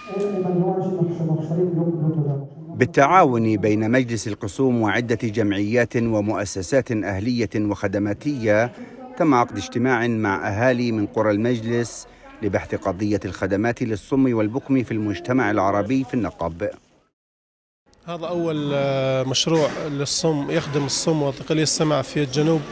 بالتعاون بين مجلس القصوم وعدة جمعيات ومؤسسات أهلية وخدماتية، تم عقد اجتماع مع أهالي من قرى المجلس لبحث قضية الخدمات للصم والبكم في المجتمع العربي في النقب. هذا أول مشروع للصم يخدم الصم وثقلي السمع في الجنوب.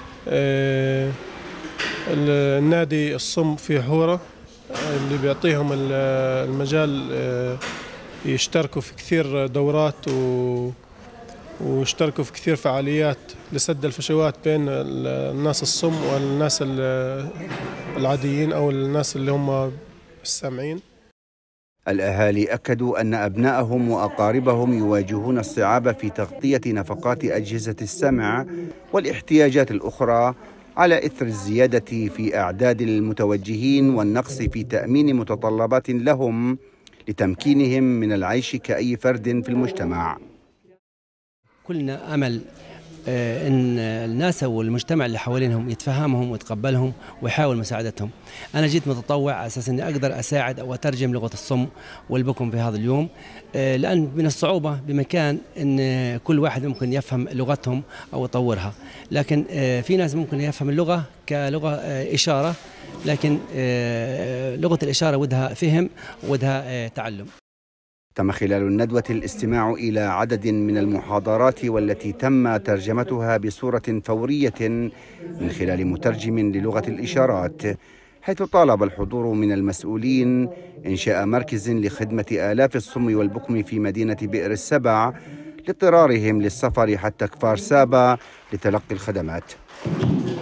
النادي الصم في حورة اللي بيعطيهم المجال يشتركوا في كثير دورات ويشتركوا في كثير فعاليات لسد الفجوات بين الناس الصم والناس العاديين أو الناس اللي هم السامعين. الأهالي أكدوا أن أبنائهم وأقاربهم يواجهون الصعاب في تغطية نفقات أجهزة السمع والاحتياجات الأخرى على إثر الزيادة في أعداد المتوجهين والنقص في تأمين متطلبات لهم لتمكينهم من العيش كأي فرد في المجتمع. كلنا أمل إن الناس والمجتمع اللي حوالينهم يتفهمهم ويتقبلهم ويحاول مساعدتهم. أنا جيت متطوع على أساس إني أقدر أساعد أو أترجم لغة الصم والبكم في هذا اليوم، لأن من الصعوبة بمكان إن كل واحد ممكن يفهم لغتهم أو يطورها، لكن في ناس ممكن يفهم اللغة كلغة إشارة، لكن لغة الإشارة ودها فهم ودها تعلم. تم خلال الندوة الاستماع إلى عدد من المحاضرات والتي تم ترجمتها بصورة فورية من خلال مترجم للغة الإشارات، حيث طالب الحضور من المسؤولين إنشاء مركز لخدمة آلاف الصم والبكم في مدينة بئر السبع لاضطرارهم للسفر حتى كفار سابا لتلقي الخدمات.